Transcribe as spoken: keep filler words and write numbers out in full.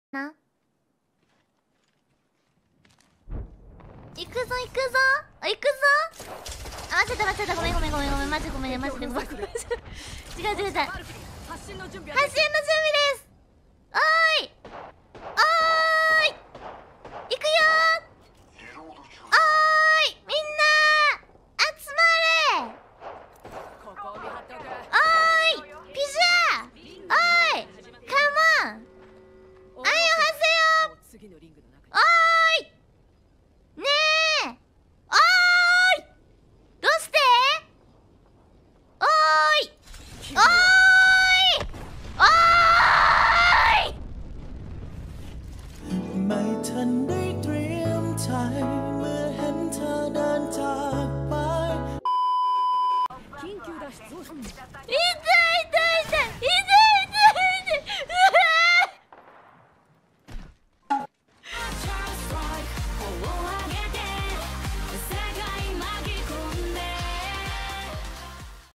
な。行くぞ行くぞ行くぞ。あ、ちょっと待って、ごめんごめんごめんごめん、マジごめんマジでごめん。違う違う違う。発信の準備です。おーいおーい、行くよー。おーい、みんな集まれ。おーい、ピザー。おーい、カモン。あいおはせよ。おーいねえ、おーい、どうして。おーいおーいおーいไม่ทันได้เตรียมใจ